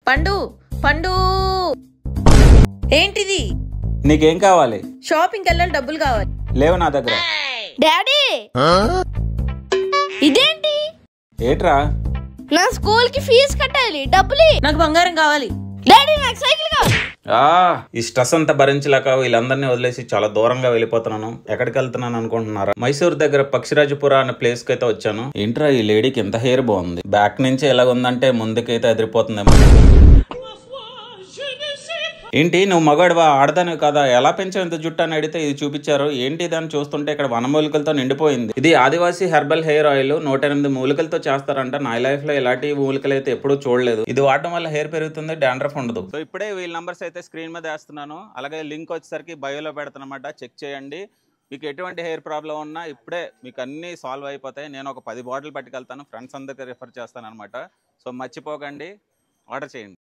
పండు పండు ఏంటిది? నీకేం కావాలి? షాపింగ్కి వెళ్ళాలి, డబ్బులు కావాలి. లేవు నా దగ్గర. డాడీ ఇదేంటి? ఏట్రా? నా స్కూల్ కి ఫీజు కట్టాలి, డబ్బులు. నాకు బంగారం కావాలి. డాడీ నాకు సైకిల్ కావాలి. ఈ స్ట్రెస్ అంతా భరించలేక వీళ్ళందరినీ వదిలేసి చాలా దూరంగా వెళ్ళిపోతున్నాను. ఎక్కడికి వెళ్తున్నాను అనుకుంటున్నారా? మైసూర్ దగ్గర పక్షిరాజపుర అనే ప్లేస్ కి అయితే వచ్చాను. ఏంట్రా ఈ లేడీకి ఎంత హెయిర్ బాగుంది, బ్యాక్ నుంచి ఎలా ఉందంటే ముందుకైతే ఎదిరిపోతుందేమో. ఏంటి నువ్వు మగాడివా, ఆడదానివి కదా, ఎలా పెంచావు ఇంత జుట్టు అని అడిగితే ఇది చూపించారు. ఏంటి దాన్ని చూస్తుంటే ఇక్కడ వనమూలికలతో నిండిపోయింది. ఇది ఆదివాసీ హెర్బల్ హెయిర్ ఆయిల్. 108 మూలికలతో చేస్తారంట. నా లైఫ్ లో ఇలాంటి మూలికలు అయితే ఎప్పుడూ చూడలేదు. ఇది వాడడం వల్ల హెయిర్ పెరుగుతుంది, డాండ్రఫ్ ఉండదు. సో ఇప్పుడే వీళ్ళ నంబర్స్ అయితే స్క్రీన్ మీద వేస్తున్నాను. అలాగే లింక్ వచ్చేసరికి బయోలో పెడతానమాట, చెక్ చేయండి. మీకు ఎటువంటి హెయిర్ ప్రాబ్లం ఉన్నా ఇప్పుడే మీకు అన్నీ సాల్వ్ అయిపోతాయి. నేను ఒక 10 బాటిల్ పట్టుకెళ్తాను, ఫ్రెండ్స్ అందరికీ రిఫర్ చేస్తాను అనమాట. సో మర్చిపోకండి, ఆర్డర్ చేయండి.